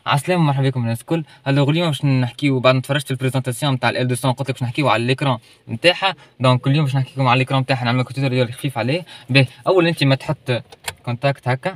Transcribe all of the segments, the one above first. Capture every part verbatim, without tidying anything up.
عسلامة مرحبا بكم الناس الكل. هلا اليوم باش نحكيو بعد ما تفرجت في البريزونطاسيون نتاع ال إل مئتين قلت لك باش نحكيو على الاكران نتاعها. دونك اليوم باش نحكي لكم على الاكران نتاعها، نعمل لكم توتوريال خفيف عليه. باهي اول انت ما تحط كونتاكت هكا،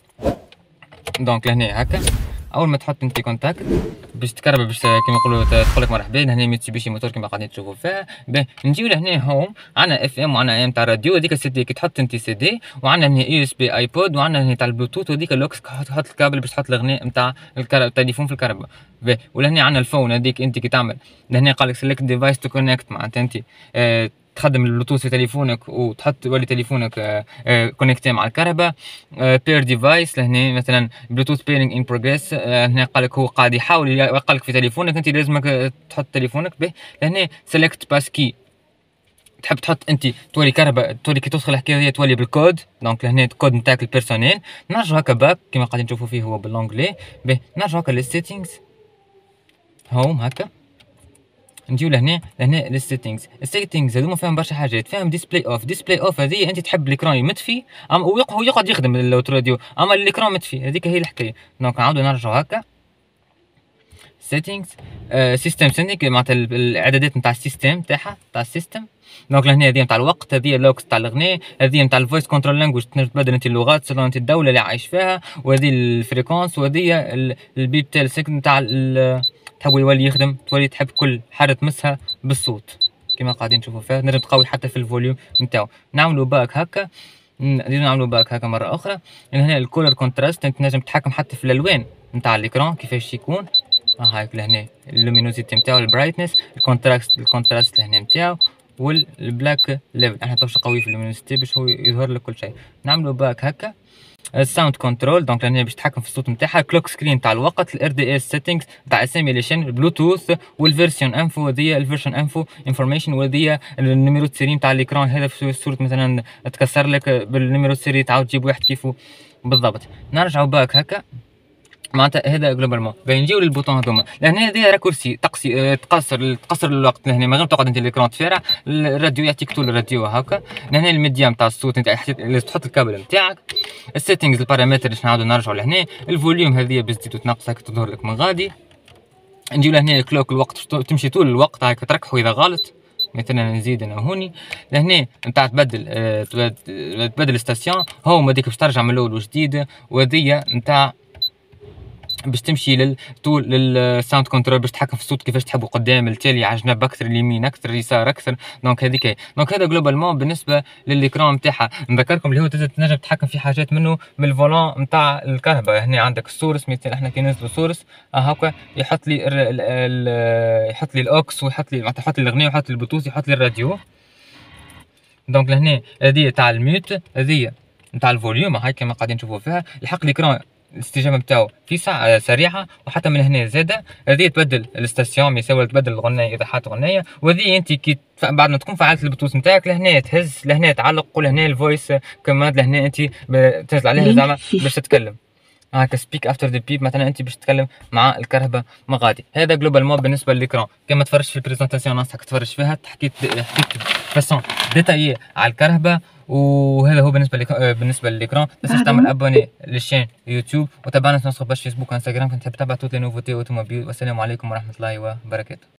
دونك لهنا هكا اول ما تحط انت كونتاكت باش تكرب باش كيما نقولوا تدخل لك مرحبا. هنا ميتسوبيشي موتور كيما قاعدين تشوفوا فيها. باهي نجيو لهنا هوم، عندنا اف ام وعندنا ام تاع راديو، هذيك السي دي كي تحط انت سي دي، وعندنا هنا يو اس بي ايبود، وعندنا هنا تاع البلوتوث، وهذيك اللوكس تحط الكابل باش تحط الغناء نتاع التليفون في الكهرباء. باهي ولهنا عندنا الفون هذيك انت كي تعمل لهنا قال لك سيلكت ديفايس تو كونكت، معناتها انت اه تخدم البلوتوث في تليفونك وتحط تولي تليفونك آه آه كونكتي مع الكهرباء. آه بير ديفايس لهنا مثلا بلوتوث بيرنج ان بروجريس، هنا قال لك هو قاعد يحاول يقلك في تليفونك، انت لازمك تحط تليفونك به. لهنا سيلكت باسكي، تحب تحط انت تولي كهرباء تولي كي تدخل الحكايه هي تولي بالكود، دونك لهنا الكود نتاعك البيرسونيل. نرجعوا هكا باك كيما قاعدين تشوفوا فيه هو بالانجلي. به نرجعوا هكا للسيتينغز هوم هكا، نجيو لهنا لهنا للسيتينغز. السيتينغز هذوما فيهم برشا حاجات، فيهم ديسبلاي اوف. ديسبلاي اوف هذه انت تحب الاكران متفي هو يقعد يخدم الراديو، اما الاكران متفي هذيك هي الحكايه. دونك نعاودو نرجعو هكا سيتينغز سيستم سينك، معناتها الاعدادات نتاع السيستم تاعها تاع السيستم. دونك لهنا هذه نتاع الوقت، هذه اللوكس تاع الغناء، هذه نتاع الفويس كنترول لانجويج تنجم تبدل انت اللغات سواء انت الدوله اللي عايش فيها، وهذه الفريكونس، وهذه البيب تاع السكن نتاع تحب يولي يخدم تولي تحب كل حاجه تمسها بالصوت كما قاعدين تشوفوا فيها. نجم تقوي حتى في الفوليوم نتاعو. نعملوا باك هكا، نزيدو نعملوا باك هكا مره اخرى. هنا الكولر كونتراست انت نجم تتحكم حتى في الالوان نتاع الاكران كيفاش يكون. ها هاك لهنا اللومينوزيتي نتاعو، البرايتنس، الكونتراست الكونتراست لهنا نتاعو، والبلاك ليفل. احنا باش قوي في اللومينوزيتي باش هو يظهر لك كل شيء. نعملوا باك هكا. الساوند كنترول دونك لهنا باش تتحكم في الصوت نتاعها. كلوك سكرين تاع الوقت، الار دي اس سيتينغز تاع اسيميليشن، البلوتوث، والفيرسيون انفو، هذيا الفيرجن انفو انفورميشن، وهذيا النيميرو السيري نتاع الاكران. هذا في صوره مثلا تكسر لك بالنيميرو السيري تعاود تجيب واحد كيفو بالضبط. نرجعوا باك هكا، معناتها هذا جلوبالمون. باين نجيو للبوطون هذوما لهنا، هذا راكورسي تقصي تقصر تقصر الوقت لهنا، ما غير تقعد انت الاكران تفارع. الراديو يعطيك طول الراديو هكا. لهنا الميديا نتاع الصوت انت لازم تحط الكابل نتاعك. السيتينغز البارامتر باش نعاودو نرجعوا لهنا. الفوليوم هذه باش تزيد وتنقص هكا تظهر لك من غادي. نجيو لهنا الكلوك الوقت تمشي طول الوقت هكا تركحوا اذا غلط. مثلا نزيد انا هوني لهنا نتاع تبدل أه تبدل ستاسيون هوم، هذيك باش ترجع من الاول وجديد، وهذيا نتاع باش تمشي للطول للساوند كنترول باش تتحكم في الصوت كيفاش تحبوا، قدام التالي على جنب اكثر، اليمين اكثر، اليسار اكثر. دونك هذيك دونك هذا جلوبالمون بالنسبه للاكران نتاعها. نذكركم اللي هو تنجم تتحكم في حاجات منه من الفولون نتاع الكهرباء. هنا عندك السورس، مثلا احنا كي ننزلوا سورس هكا يحط لي ال ال يحط لي الاوكس، ويحط لي معناتها يحط لي الغناء، ويحط لي البلوتوث، يحط لي الراديو. دونك لهنا هذه تاع الميوت، هذه نتاع الفوليوم هاي كما قاعدين تشوفوا فيها. الحق الاكران الاستجابه نتاعو في ساعه سريعه، وحتى من هنا زاده هذه تبدل الستاسيون يساوي تبدل الغنايه اذا حاط غنايه. وهذه انت كي بعد ما تكون فعلت البلوتوث نتاعك لهنا تهز، لهنا تعلق، ولهنا الفويس كوماند، لهنا انت تهز عليها زعما باش تتكلم هاكا سبيك افتر ذا بيب، مثلا انت باش تتكلم مع الكهرباء ما غادي. هذا جلوبالمون بالنسبه للاكران. كما تفرجت في البريزونطاسيون ننصحك تفرج فيها، حكيت حكيت فاسون ديتايي على الكهرباء. وهذا هو بالنسبه لك بالنسبه للاكران. تنساش تعمل ابوني للشين يوتيوب، وتابعنا في نسخه باش فيسبوك وانستغرام كنت تحب تتابع توت لي نوفوتي اوتوموبيل. والسلام عليكم ورحمه الله وبركاته.